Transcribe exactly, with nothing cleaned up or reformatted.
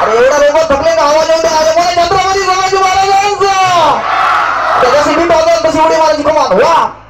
अरे एवढा लोक थकले का आवाज येऊन द्या छत्रपती संभाजी महाराजांचा त्याच्यासाठी टाकत तशी उडी मारायची कमान वा